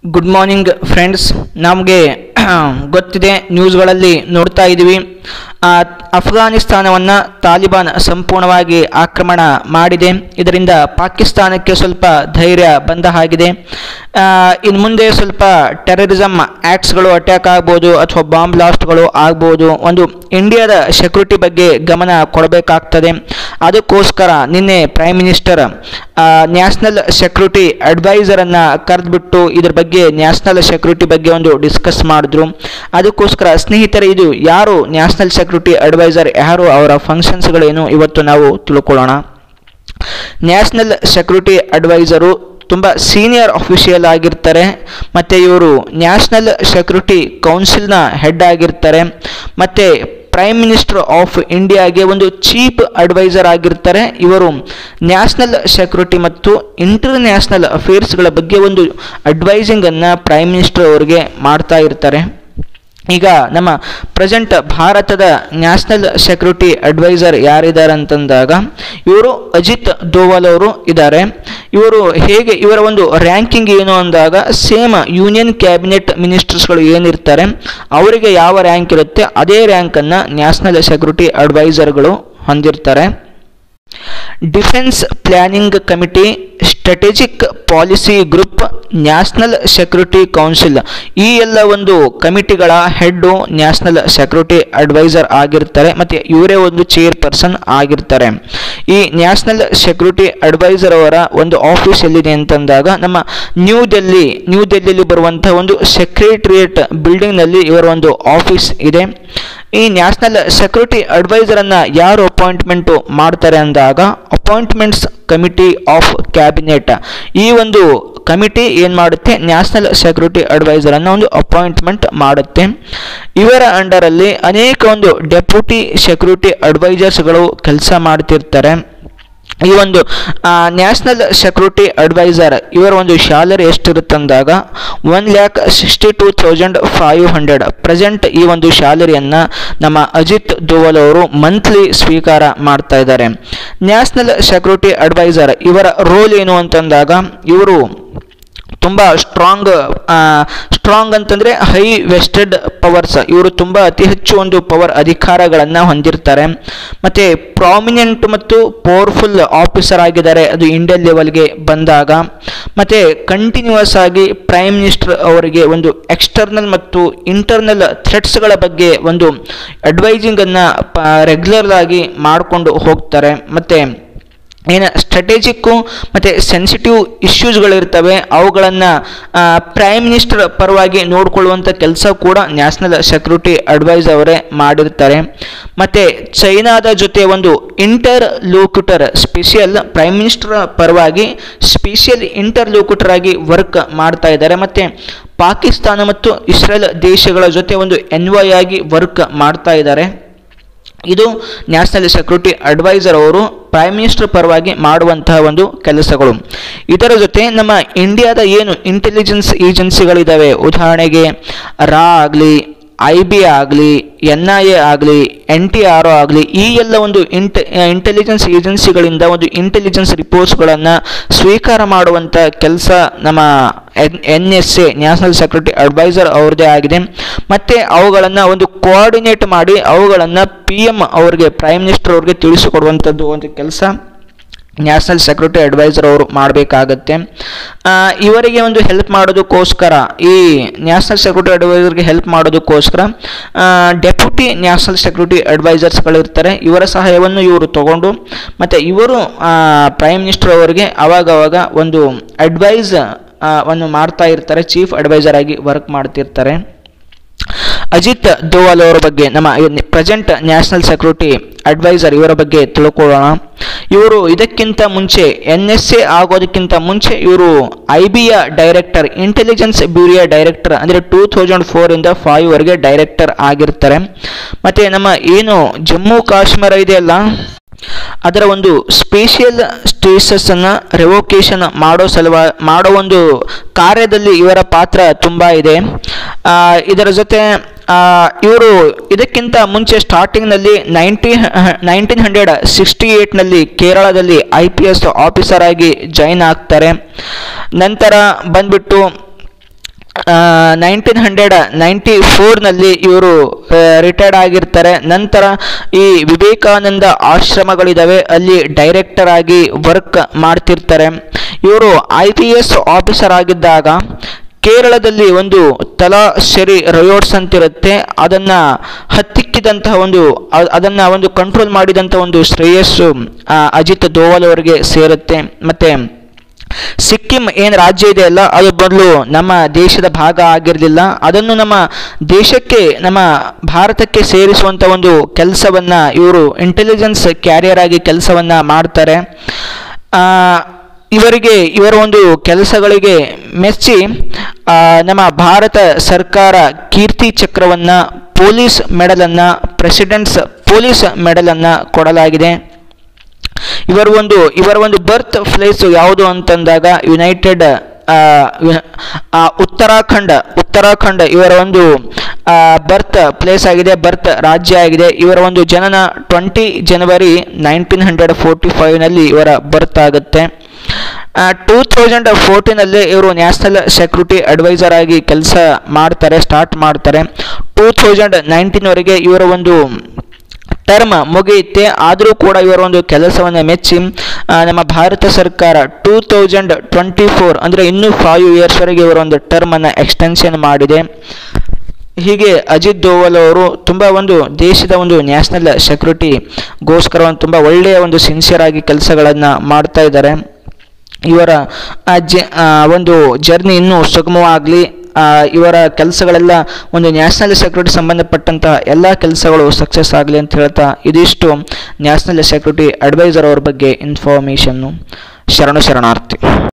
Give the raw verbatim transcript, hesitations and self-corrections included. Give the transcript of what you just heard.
Good morning friends. ನಮಗೆ ಗೊತ್ತಿದೆ, ನ್ಯೂಸ್ಗಳಲ್ಲಿ ನೋಡ್ತಾ ಇದ್ದೀವಿ, ಅಫ್ಘಾನಿಸ್ತಾನವನ್ನು ತಾಲಿಬಾನ್ ಸಂಪೂರ್ಣವಾಗಿ ಆಕ್ರಮಣ ಮಾಡಿದೆ. ಇದರಿಂದ ಪಾಕಿಸ್ತಾನಕ್ಕೆ ಸ್ವಲ್ಪ ಧೈರ್ಯ ಬಂದ ಹಾಗಿದೆ. ಇನ್ನು ಮುಂದೆ ಸ್ವಲ್ಪ ಟೆರರಿಸಮ್ ಆ್ಯಕ್ಟ್ಸ್ಗಳು ಅಟ್ಯಾಕ್ ಆಗ್ಬೋದು ಅಥವಾ ಬಾಂಬ್ ಬ್ಲಾಸ್ಟ್ಗಳು ಆಗ್ಬೋದು. ಒಂದು ಇಂಡಿಯಾದ ಸೆಕ್ಯೂರಿಟಿ ಬಗ್ಗೆ ಗಮನ ಕೊಡಬೇಕಾಗ್ತದೆ. ಅದಕ್ಕೋಸ್ಕರ ನಿನ್ನೆ ಪ್ರೈಮ್ ಮಿನಿಸ್ಟರ್ ನ್ಯಾಷನಲ್ ಸೆಕ್ಯೂರಿಟಿ ಅಡ್ವೈಸರನ್ನು ಕರೆದುಬಿಟ್ಟು ಇದ್ರ ಬಗ್ಗೆ ನ್ಯಾಷನಲ್ ಸೆಕ್ಯೂರಿಟಿ ಬಗ್ಗೆ ಒಂದು ಡಿಸ್ಕಸ್ ಮಾಡಿದ್ರು. ಅದಕ್ಕೋಸ್ಕರ ಸ್ನೇಹಿತರೆ, ಇದು ಯಾರು ನ್ಯಾಷನಲ್ ಸೆಕ್ಯೂರಿಟಿ ಅಡ್ವೈಸರ್, ಯಾರು, ಅವರ ಫಂಕ್ಷನ್ಸ್ಗಳೇನು ಇವತ್ತು ನಾವು ತಿಳ್ಕೊಳ್ಳೋಣ. ನ್ಯಾಷನಲ್ ಸೆಕ್ಯೂರಿಟಿ ಅಡ್ವೈಸರು ತುಂಬ ಸೀನಿಯರ್ ಅಫಿಷಿಯಲ್ ಆಗಿರ್ತಾರೆ ಮತ್ತು ಇವರು ನ್ಯಾಷನಲ್ ಸೆಕ್ಯೂರಿಟಿ ಕೌನ್ಸಿಲ್ನ ಹೆಡ್ ಆಗಿರ್ತಾರೆ ಮತ್ತು ಪ್ರೈಮ್ ಮಿನಿಸ್ಟರ್ ಆಫ್ ಇಂಡಿಯಾಗೆ ಒಂದು ಚೀಫ್ ಅಡ್ವೈಸರ್ ಆಗಿರ್ತಾರೆ. ಇವರು ನ್ಯಾಷನಲ್ ಸೆಕ್ಯೂರಿಟಿ ಮತ್ತು ಇಂಟರ್ನ್ಯಾಷನಲ್ ಅಫೇರ್ಸ್ಗಳ ಬಗ್ಗೆ ಒಂದು ಅಡ್ವೈಸಿಂಗನ್ನು ಪ್ರೈಮ್ ಮಿನಿಸ್ಟರ್ ಅವರಿಗೆ ಮಾಡ್ತಾ ಇರ್ತಾರೆ. ಈಗ ನಮ್ಮ ಪ್ರೆಸೆಂಟ್ ಭಾರತದ ನ್ಯಾಷನಲ್ ಸೆಕ್ಯೂರಿಟಿ ಅಡ್ವೈಸರ್ ಯಾರಿದ್ದಾರೆ ಅಂತಂದಾಗ ಇವರು ಅಜಿತ್ ದೋವಲ್ ಅವರು ಇದ್ದಾರೆ. ಇವರು ಹೇಗೆ, ಇವರ ಒಂದು ರ್ಯಾಂಕಿಂಗ್ ಏನು ಅಂದಾಗ ಸೇಮ್ ಯೂನಿಯನ್ ಕ್ಯಾಬಿನೆಟ್ ಮಿನಿಸ್ಟರ್ಸ್ಗಳು ಏನಿರ್ತಾರೆ ಅವರಿಗೆ ಯಾವ ರ್ಯಾಂಕ್ ಇರುತ್ತೆ ಅದೇ ರ್ಯಾಂಕನ್ನು ನ್ಯಾಷನಲ್ ಸೆಕ್ಯೂರಿಟಿ ಅಡ್ವೈಸರ್ಗಳು ಹೊಂದಿರ್ತಾರೆ. Defence planning committee, strategic policy group, national security council, ಈ ಎಲ್ಲ ಒಂದು ಕಮಿಟಿಗಳ ಹೆಡ್ಡು ನ್ಯಾಷನಲ್ ಸೆಕ್ಯೂರಿಟಿ ಅಡ್ವೈಸರ್ ಆಗಿರ್ತಾರೆ ಮತ್ತು ಇವರೇ ಒಂದು ಚೇರ್ ಪರ್ಸನ್ ಆಗಿರ್ತಾರೆ. ಈ ನ್ಯಾಷನಲ್ ಸೆಕ್ಯೂರಿಟಿ ಅಡ್ವೈಸರ್ ಅವರ ಒಂದು ಆಫೀಸ್ ಎಲ್ಲಿದೆ ಅಂತಂದಾಗ ನಮ್ಮ ನ್ಯೂ ಡೆಲ್ಲಿ ನ್ಯೂ ಡೆಲ್ಲಿಯಲ್ಲಿ ಬರುವಂತಹ ಒಂದು ಸೆಕ್ರೆಟರಿಯೇಟ್ ಬಿಲ್ಡಿಂಗ್ನಲ್ಲಿ ಇವರ ಒಂದು ಆಫೀಸ್ ಇದೆ. ಈ ನ್ಯಾಷನಲ್ ಸೆಕ್ಯೂರಿಟಿ ಅಡ್ವೈಸರನ್ನು ಯಾರು ಅಪಾಯಿಂಟ್ಮೆಂಟು ಮಾಡ್ತಾರೆ ಅಂದಾಗ ಅಪಾಯಿಂಟ್ಮೆಂಟ್ಸ್ ಕಮಿಟಿ ಆಫ್ ಕ್ಯಾಬಿನೆಟ್, ಈ ಒಂದು ಕಮಿಟಿ ಏನು ಮಾಡುತ್ತೆ, ನ್ಯಾಷನಲ್ ಸೆಕ್ಯೂರಿಟಿ ಅಡ್ವೈಸರನ್ನು ಒಂದು ಅಪಾಯಿಂಟ್ಮೆಂಟ್ ಮಾಡುತ್ತೆ. ಇವರ ಅಂಡರಲ್ಲಿ ಅನೇಕ ಒಂದು ಡೆಪ್ಯೂಟಿ ಸೆಕ್ಯೂರಿಟಿ ಅಡ್ವೈಸರ್ಸ್ಗಳು ಕೆಲಸ ಮಾಡ್ತಿರ್ತಾರೆ. ಈ ಒಂದು ನ್ಯಾಷನಲ್ ಸೆಕ್ಯೂರಿಟಿ ಅಡ್ವೈಸರ್ ಇವರ ಒಂದು ಸ್ಯಾಲರಿ ಎಷ್ಟಿರುತ್ತಂದಾಗ one lakh sixty two thousand five hundred present ಈ ಒಂದು ಸ್ಯಾಲರಿಯನ್ನು ನಮ್ಮ ಅಜಿತ್ ದೋವಲ್ ಅವರು ಮಂತ್ಲಿ ಸ್ವೀಕಾರ ಮಾಡ್ತಾ ಇದ್ದಾರೆ. ನ್ಯಾಷನಲ್ ಸೆಕ್ಯೂರಿಟಿ ಅಡ್ವೈಸರ್ ಇವರ ರೋಲ್ ಏನು ಅಂತಂದಾಗ ಇವರು ತುಂಬ ಸ್ಟ್ರಾಂಗ್ ಸ್ಟ್ರಾಂಗ್ ಅಂತಂದರೆ ಹೈ ವೆಸ್ಟೆಡ್ ಪವರ್ಸ್, ಇವರು ತುಂಬ ಅತಿ ಹೆಚ್ಚು ಒಂದು ಪವರ್ ಅಧಿಕಾರಗಳನ್ನು ಹೊಂದಿರ್ತಾರೆ ಮತ್ತು ಪ್ರಾಮಿನೆಂಟ್ ಮತ್ತು ಪವರ್ಫುಲ್ ಆಫೀಸರ್ ಆಗಿದ್ದಾರೆ ಅದು ಇಂಡಿಯನ್ ಲೆವೆಲ್ಗೆ ಬಂದಾಗ. ಮತ್ತು ಕಂಟಿನ್ಯೂಯಸ್ ಆಗಿ ಪ್ರೈಮ್ ಮಿನಿಸ್ಟರ್ ಅವರಿಗೆ ಒಂದು ಎಕ್ಸ್ಟರ್ನಲ್ ಮತ್ತು ಇಂಟರ್ನಲ್ ಥ್ರೆಟ್ಸ್ಗಳ ಬಗ್ಗೆ ಒಂದು ಅಡ್ವೈಸಿಂಗನ್ನು ರೆಗ್ಯುಲರ್ ಆಗಿ ಮಾಡಿಕೊಂಡು ಹೋಗ್ತಾರೆ. ಮತ್ತು ಏನು ಸ್ಟ್ರಾಟಜಿಕ್ಕು ಮತ್ತು ಸೆನ್ಸಿಟಿವ್ ಇಶ್ಯೂಸ್ಗಳಿರ್ತವೆ ಅವುಗಳನ್ನು ಪ್ರೈಮ್ ಮಿನಿಸ್ಟರ್ ಪರವಾಗಿ ನೋಡಿಕೊಳ್ಳುವಂಥ ಕೆಲಸ ಕೂಡ ನ್ಯಾಷನಲ್ ಸೆಕ್ಯೂರಿಟಿ ಅಡ್ವೈಸರ್ ಅವರೇ ಮಾಡಿರ್ತಾರೆ. ಮತ್ತು ಚೈನಾದ ಜೊತೆ ಒಂದು interlocutor special prime minister ಪರವಾಗಿ ಸ್ಪೆಷಲ್ ಇಂಟರ್ ಲೋಕ್ಯುಟರ್ ಆಗಿ ವರ್ಕ್ ಮಾಡ್ತಾ ಇದ್ದಾರೆ. ಮತ್ತು ಪಾಕಿಸ್ತಾನ ಮತ್ತು ಇಸ್ರೇಲ್ ದೇಶಗಳ ಜೊತೆ ಒಂದು ಎನ್ವಾಯ್ ಆಗಿ ವರ್ಕ್ ಮಾಡ್ತಾ ಇದ್ದಾರೆ. ಇದು ನ್ಯಾಷನಲ್ ಸೆಕ್ಯೂರಿಟಿ ಅಡ್ವೈಸರ್ ಅವರು ಪ್ರೈಮ್ ಮಿನಿಸ್ಟರ್ ಪರವಾಗಿ ಮಾಡುವಂತಹ ಒಂದು ಕೆಲಸಗಳು. ಇದರ ಜೊತೆ ನಮ್ಮ ಇಂಡಿಯಾದ ಏನು ಇಂಟೆಲಿಜೆನ್ಸ್ ಏಜೆನ್ಸಿಗಳಿದ್ದಾವೆ, ಉದಾಹರಣೆಗೆ ರಾ ಆಗಲಿ, ಐ ಬಿ ಆಗಲಿ, ಎನ್ ಐ ಎ ಆಗಲಿ, ಎನ್ ಟಿ ಆರ್ ಒ ಆಗಲಿ, ಈ ಎಲ್ಲ ಒಂದು ಇಂಟ ಇಂಟೆಲಿಜೆನ್ಸ್ ಏಜೆನ್ಸಿಗಳಿಂದ ಒಂದು ಇಂಟೆಲಿಜೆನ್ಸ್ ರಿಪೋರ್ಟ್ಸ್ಗಳನ್ನು ಸ್ವೀಕಾರ ಮಾಡುವಂಥ ಕೆಲಸ ನಮ್ಮ N N S A national security advisor ಅವ್ರದ್ದೇ ಆಗಿದೆ. ಮತ್ತು ಅವುಗಳನ್ನು ಒಂದು ಕೋಆರ್ಡಿನೇಟ್ ಮಾಡಿ ಅವುಗಳನ್ನು ಪಿ ಎಮ್ ಅವ್ರಿಗೆ ಪ್ರೈಮ್ ಮಿನಿಸ್ಟರ್ ಅವ್ರಿಗೆ ತಿಳಿಸಿಕೊಡುವಂಥದ್ದು ಒಂದು ಕೆಲಸ ನ್ಯಾಷನಲ್ ಸೆಕ್ಯೂರಿಟಿ ಅಡ್ವೈಸರ್ ಅವರು ಮಾಡಬೇಕಾಗತ್ತೆ. ಇವರಿಗೆ ಒಂದು ಹೆಲ್ಪ್ ಮಾಡೋದಕ್ಕೋಸ್ಕರ, ಈ ನ್ಯಾಷನಲ್ ಸೆಕ್ಯೂರಿಟಿ ಅಡ್ವೈಸರ್ಗೆ ಹೆಲ್ಪ್ ಮಾಡೋದಕ್ಕೋಸ್ಕರ ಡೆಪ್ಯೂಟಿ ನ್ಯಾಷನಲ್ ಸೆಕ್ಯೂರಿಟಿ ಅಡ್ವೈಸರ್ಸ್ಗಳಿರ್ತಾರೆ. ಇವರ ಸಹಾಯವನ್ನು ಇವರು ತಗೊಂಡು ಮತ್ತು ಇವರು ಪ್ರೈಮ್ ಮಿನಿಸ್ಟರ್ ಅವರಿಗೆ ಅವಾಗವಾಗ ಒಂದು ಅಡ್ವೈಸ್ ಅನ್ನು ಮಾಡ್ತಾ ಇರ್ತಾರೆ, ಚೀಫ್ ಅಡ್ವೈಸರ್ ಆಗಿ ವರ್ಕ್ ಮಾಡ್ತಿರ್ತಾರೆ. ಅಜಿತ್ ದೋವಲ್ ಅವರ ಬಗ್ಗೆ, ನಮ್ಮ ಪ್ರೆಸೆಂಟ್ ನ್ಯಾಷನಲ್ ಸೆಕ್ಯೂರಿಟಿ ಅಡ್ವೈಸರ್ ಇವರ ಬಗ್ಗೆ ತಿಳ್ಕೊಳ್ಳೋಣ. ಇವರು ಇದಕ್ಕಿಂತ ಮುಂಚೆ ಎನ್ ಎಸ್ ಎ ಆಗೋದಕ್ಕಿಂತ ಮುಂಚೆ ಇವರು ಐ ಬಿಯ ಡೈರೆಕ್ಟರ್, ಇಂಟೆಲಿಜೆನ್ಸ್ ಬ್ಯೂರಿಯ ಡೈರೆಕ್ಟರ್, ಅಂದರೆ ಟೂ ತೌಸಂಡ್ ಫೋರಿಂದ ಫೈವ್ ವರೆಗೆ ಡೈರೆಕ್ಟರ್ ಆಗಿರ್ತಾರೆ. ಮತ್ತು ನಮ್ಮ ಏನು ಜಮ್ಮು ಕಾಶ್ಮೀರ ಇದೆಯಲ್ಲ ಅದರ ಒಂದು ಸ್ಪೇಷಿಯಲ್ ಸ್ಟೇಟಸನ್ನು ರೆವೋಕೇಶನ್ ಮಾಡೋ ಸಲುವ ಮಾಡೋ ಒಂದು ಕಾರ್ಯದಲ್ಲಿ ಇವರ ಪಾತ್ರ ತುಂಬ ಇದೆ. ಇದರ ಜೊತೆ ಇವರು ಇದಕ್ಕಿಂತ ಮುಂಚೆ ಸ್ಟಾರ್ಟಿಂಗ್ನಲ್ಲಿ ನೈನ್ಟಿ ನೈನ್ಟೀನ್ ಹಂಡ್ರೆಡ್ ಸಿಕ್ಸ್ಟಿ ಏಯ್ಟ್ನಲ್ಲಿ ಕೇರಳದಲ್ಲಿ ಐ ಪಿ ಎಸ್ ಆಫೀಸರ್ ಆಗಿ ಜಾಯಿನ್ ಆಗ್ತಾರೆ. ನಂತರ ಬಂದ್ಬಿಟ್ಟು ನೈನ್ಟೀನ್ ಹಂಡ್ರೆಡ್ ನೈಂಟಿ ಫೋರ್ನಲ್ಲಿ ಇವರು ರಿಟೈರ್ಡ್ ಆಗಿರ್ತಾರೆ. ನಂತರ ಈ ವಿವೇಕಾನಂದ ಆಶ್ರಮಗಳಿದ್ದಾವೆ, ಅಲ್ಲಿ ಡೈರೆಕ್ಟರ್ ಆಗಿ ವರ್ಕ್ ಮಾಡ್ತಿರ್ತಾರೆ. ಇವರು ಐ ಪಿ ಎಸ್ ಆಫೀಸರ್ ಆಗಿದ್ದಾಗ ಕೇರಳದಲ್ಲಿ ಒಂದು ತಲಾಶೆರಿ ರಯೋಟ್ಸ್ ಅಂತಿರುತ್ತೆ, ಅದನ್ನು ಹತ್ತಿಕ್ಕಿದಂತಹ ಒಂದು ಅದನ್ನು ಒಂದು ಕಂಟ್ರೋಲ್ ಮಾಡಿದಂಥ ಒಂದು ಶ್ರೇಯಸ್ಸು ಅಜಿತ್ ದೋವಲ್ ಅವರಿಗೆ ಸೇರುತ್ತೆ. ಮತ್ತು ಸಿಕ್ಕಿಂ ಏನು ರಾಜ್ಯ ಇದೆ ಅಲ್ಲ, ಅದು ಮೊದಲು ನಮ್ಮ ದೇಶದ ಭಾಗ ಆಗಿರಲಿಲ್ಲ. ಅದನ್ನು ನಮ್ಮ ದೇಶಕ್ಕೆ, ನಮ್ಮ ಭಾರತಕ್ಕೆ ಸೇರಿಸುವಂಥ ಒಂದು ಕೆಲಸವನ್ನು ಇವರು ಇಂಟೆಲಿಜೆನ್ಸ್ ಕ್ಯಾರಿಯರ್ ಆಗಿ ಕೆಲಸವನ್ನು ಮಾಡ್ತಾರೆ. ಇವರಿಗೆ ಇವರ ಒಂದು ಕೆಲಸಗಳಿಗೆ ಮೆಚ್ಚಿ ನಮ್ಮ ಭಾರತ ಸರ್ಕಾರ ಕೀರ್ತಿ ಚಕ್ರವನ್ನು, ಪೊಲೀಸ್ ಮೆಡಲನ್ನು, ಪ್ರೆಸಿಡೆಂಟ್ಸ್ ಪೊಲೀಸ್ ಮೆಡಲನ್ನು ಕೊಡಲಾಗಿದೆ. ಇವರ ಒಂದು ಇವರ ಒಂದು ಬರ್ತ್ ಪ್ಲೇಸ್ ಯಾವುದು ಅಂತಂದಾಗ ಯುನೈಟೆಡ್ ಉತ್ತರಾಖಂಡ್ ಉತ್ತರಾಖಂಡ್ ಇವರ ಒಂದು ಬರ್ತ್ ಪ್ಲೇಸ್ ಆಗಿದೆ, ಬರ್ತ್ ರಾಜ್ಯ ಆಗಿದೆ. ಇವರ ಒಂದು ಜನನ twenty January nineteen hundred forty ಫೈವ್ನಲ್ಲಿ ಇವರ ಬರ್ತ್ ಆಗುತ್ತೆ. ಟೂ ತೌಸಂಡ್ ಫೋರ್ಟೀನಲ್ಲಿ ಇವರು ನ್ಯಾಷನಲ್ ಸೆಕ್ಯೂರಿಟಿ ಅಡ್ವೈಸರ್ ಆಗಿ ಕೆಲಸ ಮಾಡ್ತಾರೆ, ಸ್ಟಾರ್ಟ್ ಮಾಡ್ತಾರೆ. ಟೂ ತೌಸಂಡ್ ನೈನ್ಟೀನ್ವರೆಗೆ ಇವರ ಒಂದು ಟರ್ಮ್ ಮುಗಿಯುತ್ತೆ. ಆದರೂ ಕೂಡ ಇವರ ಒಂದು ಕೆಲಸವನ್ನು ಮೆಚ್ಚಿ ನಮ್ಮ ಭಾರತ ಸರ್ಕಾರ ಟೂ ತೌಸಂಡ್ ಟ್ವೆಂಟಿ ಫೋರ್ ಅಂದರೆ ಇನ್ನೂ ಫೈವ್ ಇಯರ್ಸ್ವರೆಗೆ ಇವರ ಒಂದು ಟರ್ಮನ್ನು ಎಕ್ಸ್ಟೆನ್ಷನ್ ಮಾಡಿದೆ. ಹೀಗೆ ಅಜಿತ್ ದೋವಲ್ ಅವರು ತುಂಬ ಒಂದು ದೇಶದ ಒಂದು ನ್ಯಾಷನಲ್ ಸೆಕ್ಯೂರಿಟಿಗೋಸ್ಕರ ಒಂದು ತುಂಬ ಒಳ್ಳೆಯ ಒಂದು ಸಿನ್ಸಿಯರ್ ಆಗಿ ಕೆಲಸಗಳನ್ನು ಮಾಡ್ತಾ ಇದ್ದಾರೆ. ಇವರ ಜ ಒಂದು ಜರ್ನಿ ಇನ್ನೂ ಸುಗಮವಾಗಲಿ, ಇವರ ಕೆಲಸಗಳೆಲ್ಲ ಒಂದು ನ್ಯಾಷನಲ್ ಸೆಕ್ಯೂರಿಟಿ ಸಂಬಂಧಪಟ್ಟಂತಹ ಎಲ್ಲ ಕೆಲಸಗಳು ಸಕ್ಸಸ್ ಆಗಲಿ ಅಂತ ಹೇಳ್ತಾ ಇದಿಷ್ಟು ನ್ಯಾಷನಲ್ ಸೆಕ್ಯೂರಿಟಿ ಅಡ್ವೈಸರ್ ಅವ್ರ ಬಗ್ಗೆ ಇನ್ಫಾರ್ಮೇಷನ್ನು. ಶರಣು ಶರಣಾರ್ಥಿ.